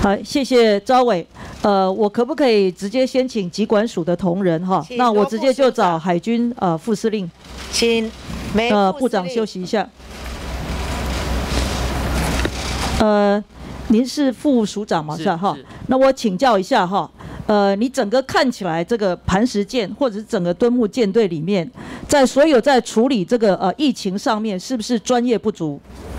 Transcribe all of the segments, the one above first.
好，谢谢招委。我可不可以直接先请疾管署的同仁哈？那我直接就找海军副司令， 请部长休息一下。您是副署长嘛？是哈。那我请教一下哈。你整个看起来这个磐石舰或者是整个敦睦舰队里面，在所有在处理这个疫情上面，是不是专业不足？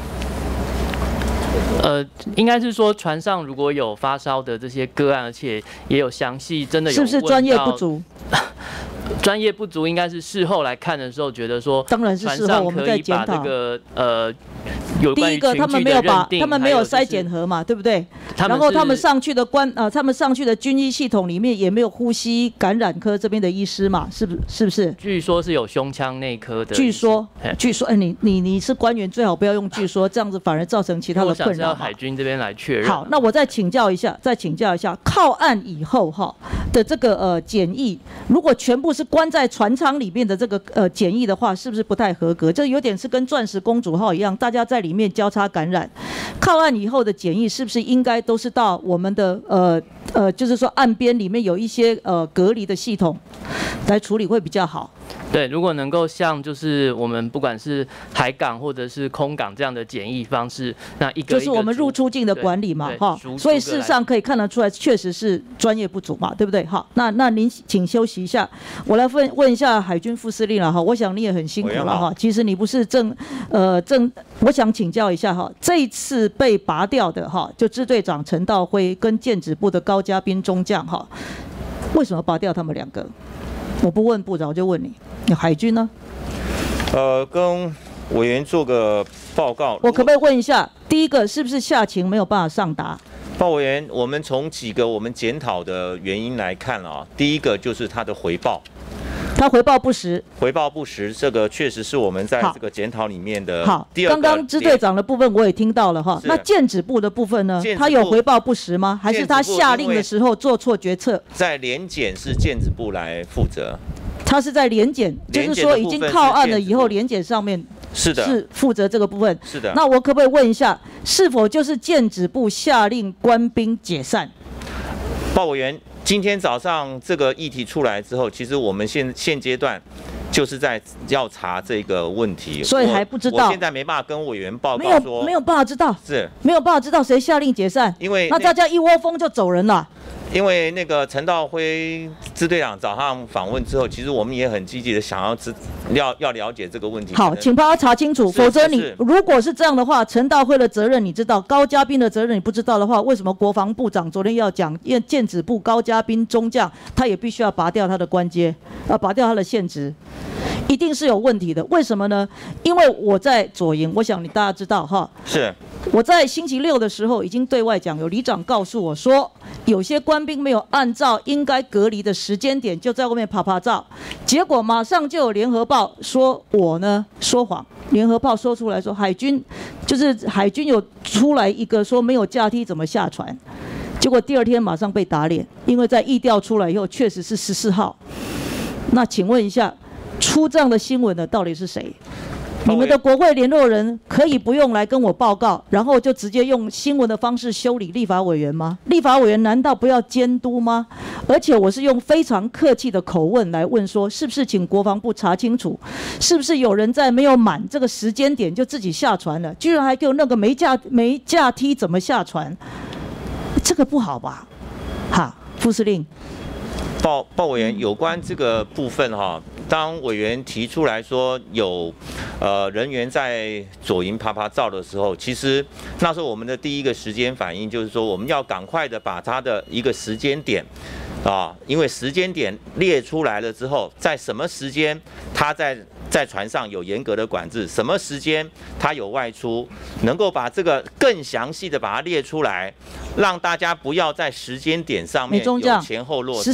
应该是说船上如果有发烧的这些个案，而且也有详细真的有是不是专业不足？ 专业不足应该是事后来看的时候，觉得说， 当然是事后我们在检讨。 第一个他们没有筛检盒嘛，对不对？然后他们上去的军医系统里面也没有呼吸感染科这边的医师嘛，是不是？ 据说是有胸腔内科的。 据说，你是官员，最好不要用据说，这样子反而造成其他的困扰。 我想要海军这边来确认。 好，那我再请教一下，靠岸以后的这个检疫，如果全部是关在船舱里面的这个检疫的话，是不是不太合格？这有点是跟钻石公主号一样，大家在里面交叉感染。靠岸以后的检疫是不是应该都是到我们的就是说岸边里面有一些隔离的系统来处理会比较好？ 对，如果能够像就是我们不管是海港或者是空港这样的检疫方式，那一个就是我们入出境的管理嘛，哈，所以事实上可以看得出来，确实是专业不足嘛，对不对？好，那您请休息一下，我来问一下海军副司令了哈，我想你也很辛苦了哈，其实你不是我想请教一下哈，这一次被拔掉的哈，就支队长陈道辉跟舰指部的高嘉宾中将哈，为什么拔掉他们两个？我不问部长，我就问你。海军呢？ 跟委员做个报告。 我可不可以问一下，第一个是不是下情没有办法上达？ 报委员，我们从几个我们检讨的原因来看啊，第一个就是他的回报。 他回报不实， 这个确实是我们在这个检讨里面的。 好， 第二个， 刚刚支队长的部分我也听到了哈。那舰指部的部分呢？他有回报不实吗？还是他下令的时候做错决策？ 在联检是舰指部来负责。 他是在联检，就是说已经靠岸了以后，联检上面是负责这个部分。 是的。 那我可不可以问一下，是否就是舰指部下令官兵解散？ 报委员。今天早上这个议题出来之后，其实我们现阶段就是在要查这个问题， 所以还不知道。 我现在没办法跟委员报告说， 没有办法知道， 是没有办法知道谁下令解散， 因为那大家一窝蜂就走人了。 因为那个陈道辉支队长早上访问之后，其实我们也很积极的想要了解这个问题。 好，请帮他查清楚，否则你如果是这样的话，陈道辉的责任你知道，高嘉宾的责任你不知道的话，为什么国防部长昨天要讲，因为舰指部高嘉宾中将他也必须要拔掉他的官阶，拔掉他的现职？一定是有问题的，为什么呢？因为我在左营，我想大家知道哈。 是。 我在星期六的时候已经对外讲，有里长告诉我说，有些官兵没有按照应该隔离的时间点就在外面拍照，结果马上就有联合报说我呢说谎。联合报说出来说海军有出来一个说没有架梯怎么下船，结果第二天马上被打脸，因为在疫调出来以后确实是14号。那请问一下，出这样的新闻的到底是谁？你们的国会联络人可以不用来跟我报告，然后就直接用新闻的方式修理立法委员吗？立法委员难道不要监督吗？而且我是用非常客气的口吻来问说，是不是请国防部查清楚，是不是有人在没有满这个时间点就自己下船了，居然还给我那个没架梯怎么下船？这个不好吧？哈，副司令。 报委员，有关这个部分哈，当委员提出来说有人员在左营拍照的时候，其实那时候我们的第一个时间反应就是说，我们要赶快的把他的一个时间点因为时间点列出来了之后，在什么时间他在船上有严格的管制，什么时间他有外出，能够把这个更详细的把它列出来，让大家不要在时间点上面有前后落差。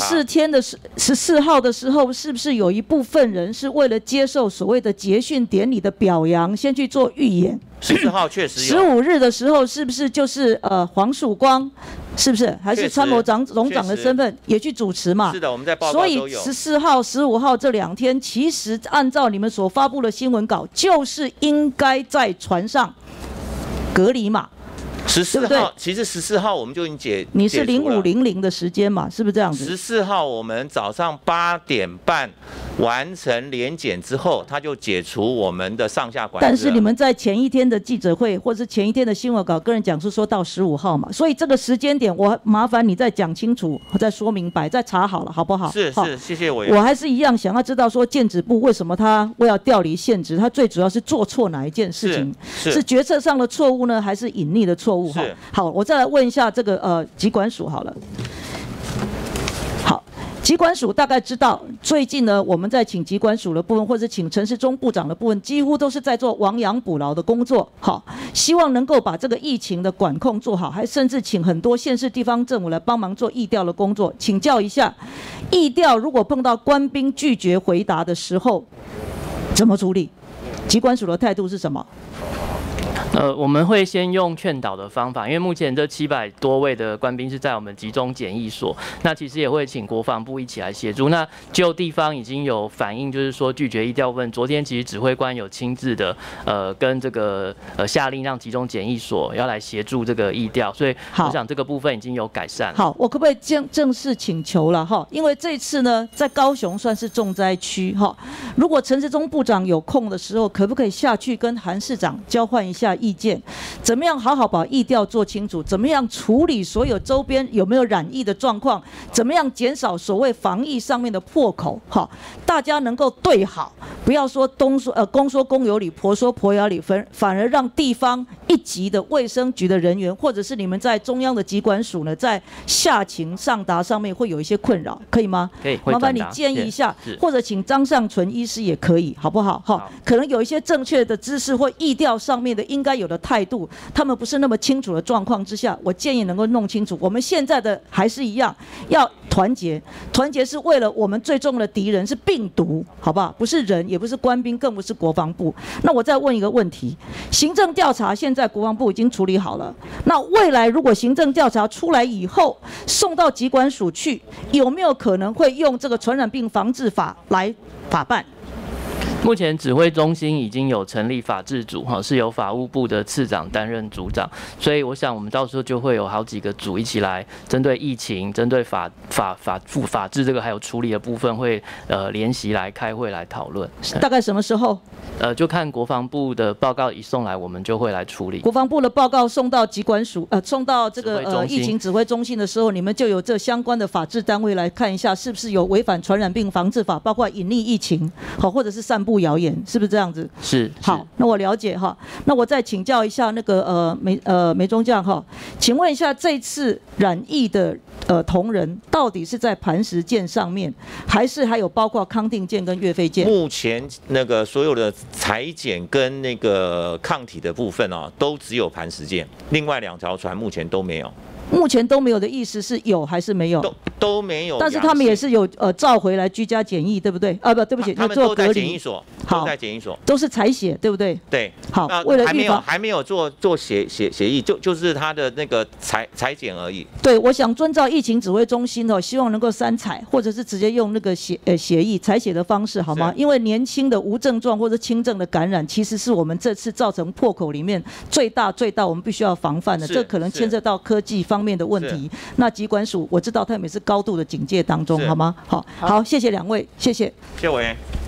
14号的时候，是不是有一部分人是为了接受所谓的结训典礼的表扬，先去做预演 ？14号确实有。 15日的时候，是不是就是黄曙光？是不是还是参谋总长的身份也去主持嘛？ 是的，我们在报告都有。 所以14号、15号这2天，其实按照你们所发布的新闻稿，就是应该在船上隔离嘛。 14 对号，其实14号我们就已经你是0500的时间嘛，是不是这样子 ？14号我们早上8点半完成联检之后，他就解除我们的上下管制。 但是你们在前一天的记者会或是前一天的新闻稿跟人讲是说到15号嘛，所以这个时间点我麻烦你再讲清楚，再说明白，再查好了好不好？ 是，谢谢委员。 我还是一样想要知道说建指部为什么他为了调离现职，他最主要是做错哪一件事情？是决策上的错误呢，还是隐匿的错误？好，我再来问一下这个疾管署好了。好，疾管署大概知道，最近呢，我们在请疾管署的部分，或者请陈时中部长的部分，几乎都是在做亡羊补牢的工作。好，希望能够把这个疫情的管控做好，还甚至请很多县市地方政府来帮忙做疫调的工作。请教一下，疫调如果碰到官兵拒绝回答的时候，怎么处理？疾管署的态度是什么？ 我们会先用劝导的方法，因为目前这700多位的官兵是在我们集中检疫所，那其实也会请国防部一起来协助。那就地方已经有反映，就是说拒绝疫调部分，昨天其实指挥官有亲自的跟这个下令让集中检疫所要来协助这个疫调，所以我想这个部分已经有改善。 好，我可不可以正式请求了哈？因为这次呢，在高雄算是重灾区哈。如果陈时中部长有空的时候，可不可以下去跟韩市长交换一下意见？怎么样好好把疫调做清楚？怎么样处理所有周边有没有染疫的状况？怎么样减少所谓防疫上面的破口？哈，大家能够对好，不要说公说公有理，婆说婆有理，反而让地方一级的卫生局的人员，或者是你们在中央的疾管署呢，在下情上达上面会有一些困扰，可以吗？ 可以， 麻烦你建议一下，或者请张尚存医师也可以，好不好？哈，可能有一些正确的知识或疫调上面的应该有的态度，他们不是那么清楚的状况之下，我建议能够弄清楚。我们现在的还是一样，要团结，团结是为了我们最重要的敌人是病毒，好不好？不是人，也不是官兵，更不是国防部。那我再问一个问题：行政调查现在国防部已经处理好了，那未来如果行政调查出来以后送到疾管署去，有没有可能会用这个传染病防治法来法办？ 目前指挥中心已经有成立法制组，是由法务部的次长担任组长，所以我想我们到时候就会有好几个组一起来针对疫情、针对法制这个还有处理的部分会联席来开会来讨论。 大概什么时候？ 就看国防部的报告一送来，我们就会来处理。 国防部的报告送到疾管署，送到这个疫情指挥中心的时候，你们就有这相关的法制单位来看一下，是不是有违反传染病防治法，包括隐匿疫情，好，或者是散布谣言，是不是这样子？ 是。 好，那我了解哈。那我再请教一下那个梅中将哈，请问一下这次染疫的同仁到底是在磐石舰上面，还是还有包括康定舰跟岳飞舰？ 目前那个所有的裁剪跟那个抗体的部分啊，都只有磐石舰，另外2条船目前都没有。 目前都没有的意思是有还是没有？ 都没有。 但是他们也是有召回来居家检疫，对不对？对不起， 他们都在检疫所，都在检疫所， 都是采血，对不对？ 对。 好，为了预防还没有做协议，就是他的那个裁剪而已。 对，我想遵照疫情指挥中心希望能够3采，或者是直接用那个协议采血的方式，好吗？因为年轻的无症状或者轻症的感染，其实是我们这次造成破口里面最大我们必须要防范的。这可能牵涉到科技方面的问题。那疾管署我知道他们也是高度的警戒当中，好吗？好，谢谢2位，谢谢。 谢委员。